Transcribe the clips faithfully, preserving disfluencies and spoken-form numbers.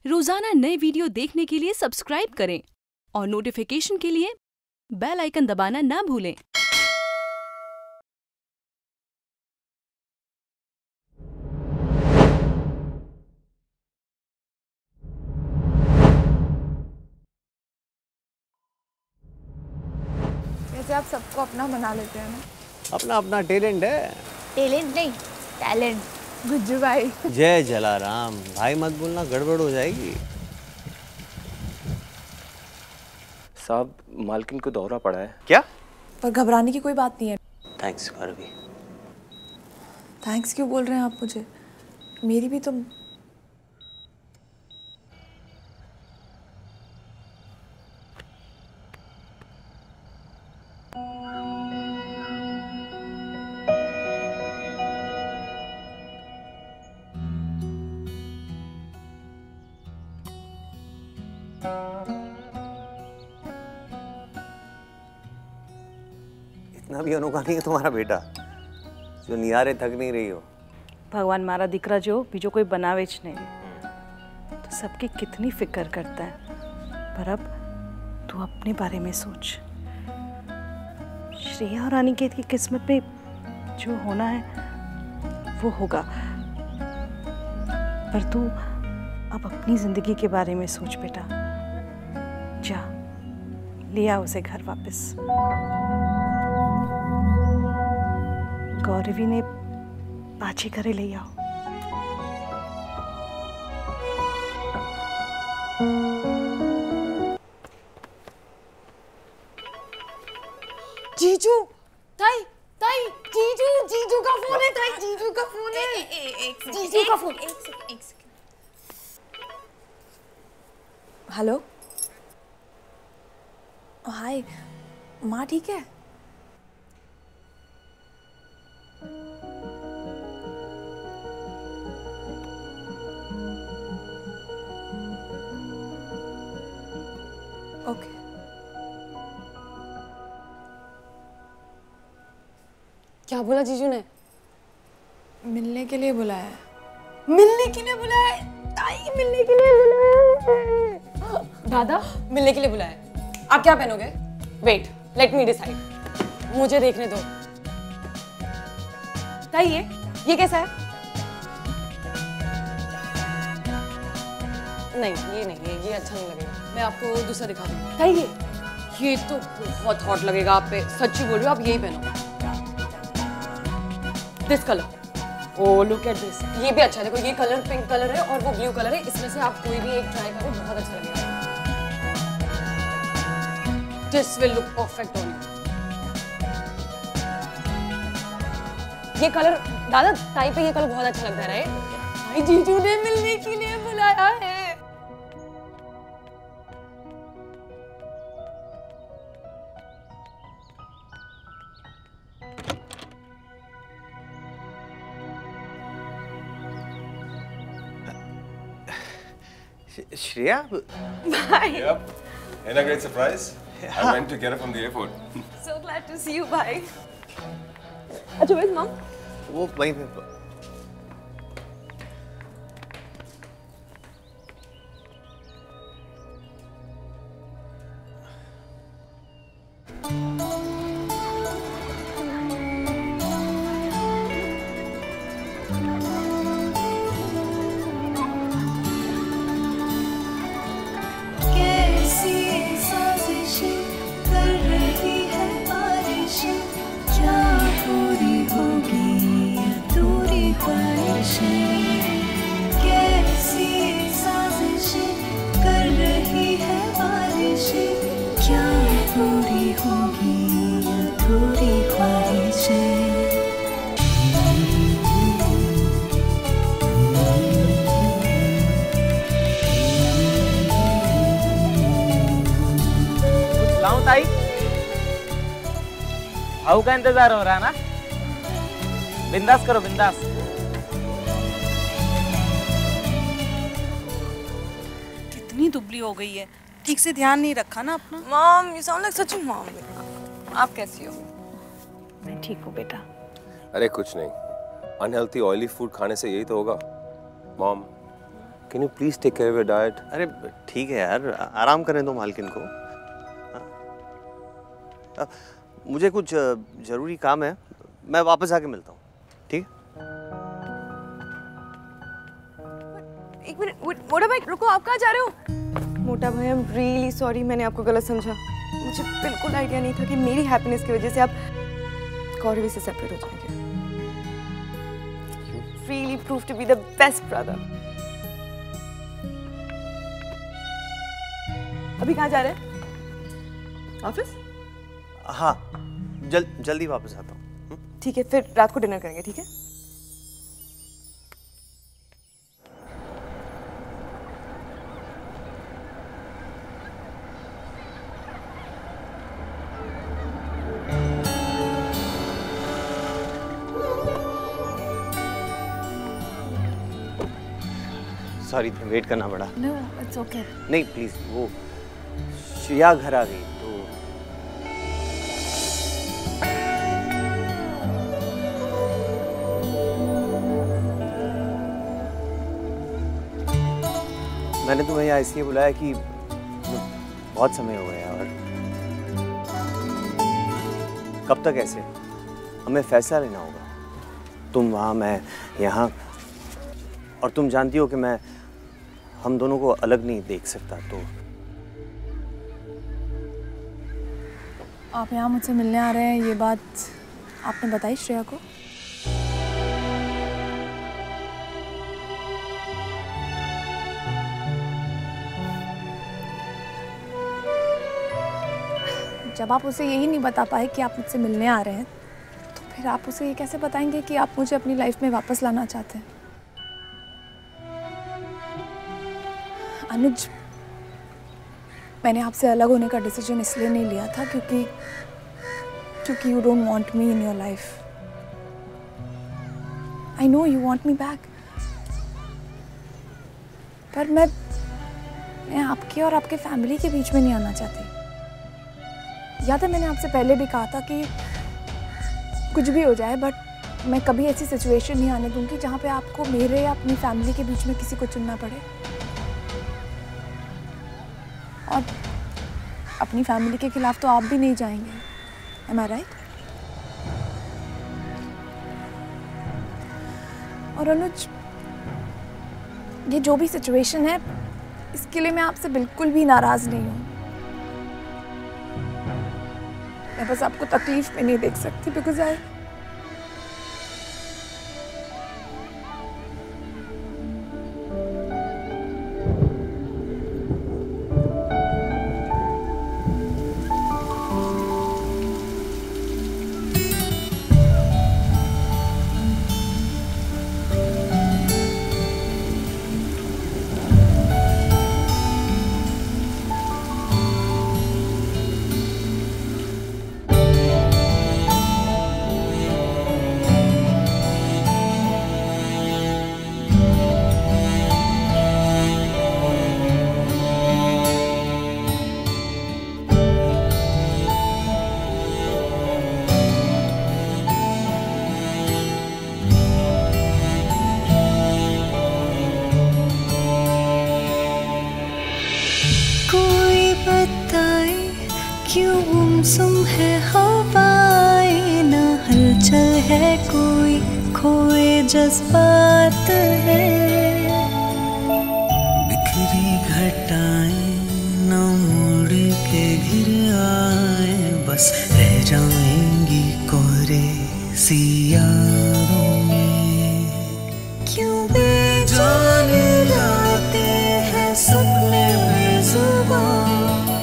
रोजाना नए वीडियो देखने के लिए सब्सक्राइब करें और नोटिफिकेशन के लिए बेल आइकन दबाना ना भूलें। जैसे आप सबको अपना बना लेते हैं ना। अपना अपना टैलेंट है। टैलेंट नहीं, टैलेंट। गुज्जू भाई। जय जलाराम। भाई मत बोलना, गड़बड़ हो जाएगी। साहब, मालकिन को दौरा पड़ा है। क्या? पर घबराने की कोई बात नहीं है। थैंक्स करवी। थैंक्स क्यों बोल रहे हैं आप मुझे? मेरी भी तो इतना भी अनोखा नहीं है तुम्हारा बेटा जो नियारे थक नहीं रही हो। भगवान मारा दिकरा जो बीजो कोई बनावे ज नहीं तो सबकी कितनी फिक्र करता है। पर अब तू अपने बारे में सोच। श्रेया और अनिकेत की किस्मत में जो होना है वो होगा, पर तू अब अपनी जिंदगी के बारे में सोच बेटा। जा ले आ उसे घर वापस। गौरवी ने पाछी करे ले आओ। जीजू, ताई, ताई, जीजू, जीजू का फोन है, ताई, जीजू का फोन है। ए, ए, एक जीजू का फोन। एक सेकंड, एक सेकंड। हेलो, हाय, माँ ठीक है? ओके। क्या बोला जीजू ने? मिलने के लिए बुलाया है। मिलने के लिए बुलाया है? ताई, मिलने के लिए बुलाया है। दादा, मिलने के लिए बुलाया है। आप क्या पहनोगे? Wait, let me decide. मुझे देखने दो। ताई, ये ये कैसा है? नहीं, ये नहीं है, ये अच्छा नहीं लगेगा। मैं आपको दूसरा दिखा दूँ। ताई, ये ये तो बहुत हॉट लगेगा आप पे। सच्ची बोल रही हो, आप यही पहनो। This colour. Oh, look at this. ये भी अच्छा है। देखो, ये कलर पिंक कलर है और वो ब्लू कलर है। इसमें से आप कोई भी एक ट्राई करो, बहुत अच्छा लगेगा। This will look perfect on you. ये कलर दादा, ताई पे ये कलर बहुत अच्छा लगता है, राइट? जीजू ने मिलने के लिए बुलाया है। Shreya? Bye. Yep. And a great surprise. Yeah. I went to get her from the airport. So glad to see you. Bye. अच्छा, where's mom? वो वहीं पे। ताई, भाऊ का इंतजार हो रहा है ना? बिंदास करो, बिंदास। कितनी दुबली हो गई है, ठीक से ध्यान नहीं रखा ना अपना। Mom, you sound like such a mom. आप कैसी हो? मैं ठीक हूँ बेटा। अरे कुछ नहीं, अनहेल्थी ऑयली फूड खाने से यही तो होगा। Mom, can you please take care of your diet? अरे ठीक है यार, आराम करने दो मालकिन को। हाँ? मुझे कुछ जरूरी काम है, मैं वापस आके मिलता हूँ, ठीक है? एक मिनट, मोटा भाई रुको, आप कहाँ जा रहे हो? मोटा भाई, आई एम रियली सॉरी, मैंने आपको गलत समझा। मुझे बिल्कुल आइडिया नहीं था कि मेरी हैप्पीनेस की वजह से आप गौरवी से सेपरेट हो जाएंगे। Really proved to be the best brother. अभी कहाँ जा रहे हैं? ऑफिस? हाँ, जल, जल्दी वापस आता हूँ। ठीक है, फिर रात को डिनर करेंगे, ठीक है? सॉरी, वेट करना पड़ा। No, it's okay. नहीं प्लीज, वो श्रेया घर आ गई तो मैंने तुम्हें यहाँ इसलिए बुलाया कि बहुत समय हो गया और कब तक ऐसे, हमें फैसला लेना होगा। तुम वहाँ, मैं यहाँ, और तुम जानती हो कि मैं हम दोनों को अलग नहीं देख सकता। तो आप यहाँ मुझसे मिलने आ रहे हैं, ये बात आपने बताई श्रेया को? जब आप उसे यही नहीं बता पाए कि आप मुझसे मिलने आ रहे हैं, तो फिर आप उसे ये कैसे बताएंगे कि आप मुझे अपनी लाइफ में वापस लाना चाहते हैं? अनुज, मैंने आपसे अलग होने का डिसीजन इसलिए नहीं लिया था क्योंकि क्योंकि you don't want me in your life. I know you want me back, पर मैं मैं आपके और आपके फैमिली के बीच में नहीं आना चाहती। याद है मैंने आपसे पहले भी कहा था कि कुछ भी हो जाए, बट मैं कभी ऐसी सिचुएशन नहीं आने दूंगी जहाँ पे आपको मेरे या अपनी फैमिली के बीच में किसी को चुनना पड़े। और अपनी फैमिली के खिलाफ तो आप भी नहीं जाएंगे, am I right? और अनुज, ये जो भी सिचुएशन है, इसके लिए मैं आपसे बिल्कुल भी नाराज नहीं हूँ। मैं बस आपको तकलीफ में नहीं देख सकती, बिकॉज आई क्यों गुमसुम है हवाएं, न हलचल है कोई, खोए जज्बात है। बिखरी घटाएं न मुड़ के घिर आए, बस रह जाएंगी कोरे सियारों में। क्यों बेजान लाते हैं सपने बेजुबान,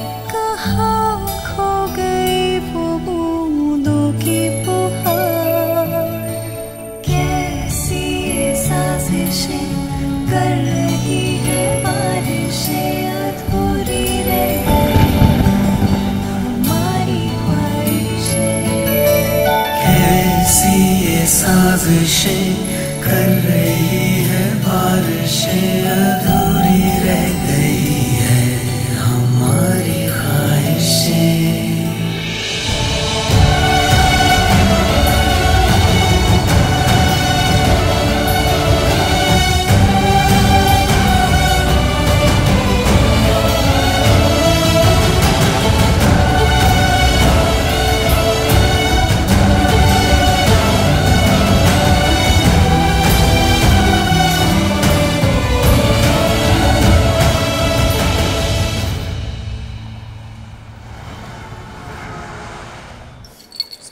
कर रही है बारिशें, अधूरी रह गई हमारी ख्वाहिशें। कैसी ये साजिशें कर रही है बारिशें, अधूरी रह गई है हमारी ख्वाहिशें।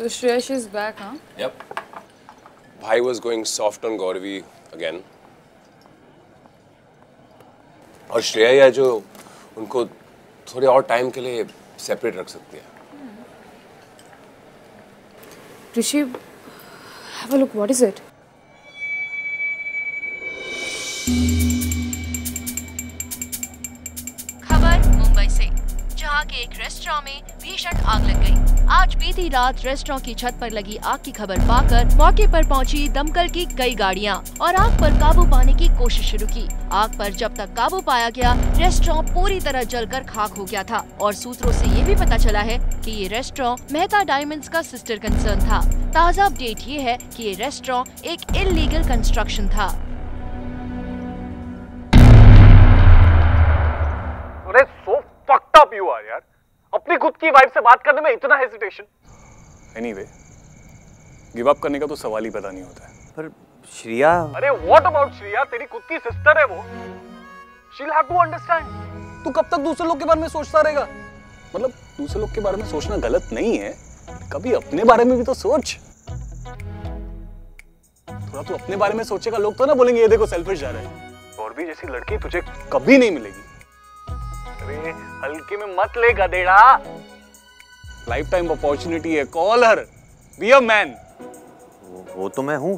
So Shreyash is back, huh? Yep. Bhai was going soft on Gauravi again. और श्रेया है जो उनको थोड़े और टाइम के लिए सेपरेट रख सकती है. Rishi, have a look. What is it? खबर मुंबई से, जहां के एक रेस्टोरेंट में भीषण आग लग गई. आज बीती रात रेस्टोरेंट की छत पर लगी आग की खबर पाकर मौके पर पहुंची दमकल की कई गाड़ियां और आग पर काबू पाने की कोशिश शुरू की. आग पर जब तक काबू पाया गया, रेस्टोरेंट पूरी तरह जलकर खाक हो गया था और सूत्रों से ये भी पता चला है कि ये रेस्टोरेंट मेहता डायमंड्स का सिस्टर कंसर्न था. ताज़ा अपडेट ये है कि ये रेस्टोरेंट एक इल्लीगल कंस्ट्रक्शन था. अरे so fucked up you are यार. अपनी खुद की वाइफ से बात करने में इतना हेजिटेशन. एनीवे, गिव अप करने का तो सवाल ही पैदा नहीं होता है. पर श्रेया. अरे व्हाट अबाउट श्रेया? तेरी खुद की सिस्टर है वो. She'll have to understand. तू कब तक दूसरे लोग के बारे में सोचता रहेगा? मतलब दूसरे लोग के बारे में सोचना गलत नहीं है, कभी अपने बारे में भी तो सोच. थोड़ा तू अपने बारे में सोचेगा, लोग तो ना बोलेंगे ये देखो सेल्फिश जा रहा है. और भी जैसी लड़की तुझे कभी नहीं मिलेगी. अरे हल्के में मत ले गधेड़ा. लाइफ टाइम अपॉर्चुनिटी है, call her, be a man. वो तो मैं हूं.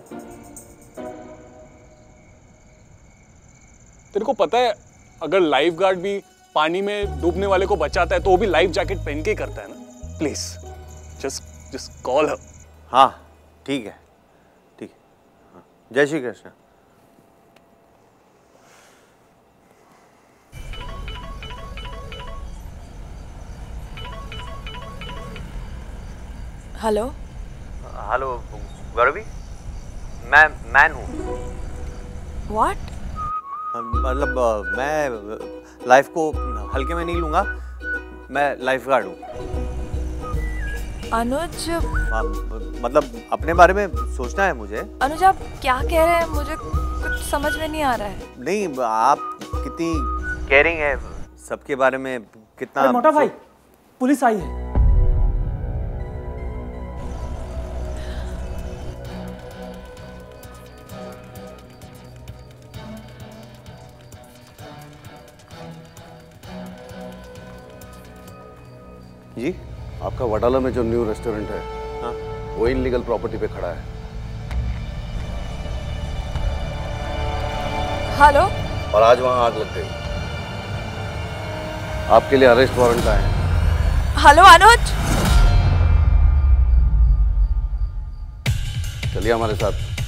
तेरे को पता है अगर लाइफ गार्ड भी पानी में डूबने वाले को बचाता है तो वो भी लाइफ जैकेट पहन के करता है ना. Please just just call her. हाँ ठीक है, ठीक है. हाँ. जय श्री कृष्ण. हेलो. हेलो गौरवी, मैं मैन हूँ. What? मतलब मैं लाइफ को हल्के में नहीं लूँगा. मैं लाइफ गार्ड हूँ. अनुज. मतलब अपने बारे में सोचना है मुझे. अनुज आप क्या कह रहे हैं? मुझे कुछ समझ में नहीं आ रहा है. नहीं, आप कितनी केयरिंग है सबके बारे में. कितना. अरे मोटा भाई, पुलिस आई है. जी, आपका वडाला में जो न्यू रेस्टोरेंट है, हाँ, वो इनलीगल प्रॉपर्टी पे खड़ा है. हेलो. और आज वहां आग लग गई. आपके लिए अरेस्ट वारंट आए हैं. हेलो अनुज. चलिए हमारे साथ.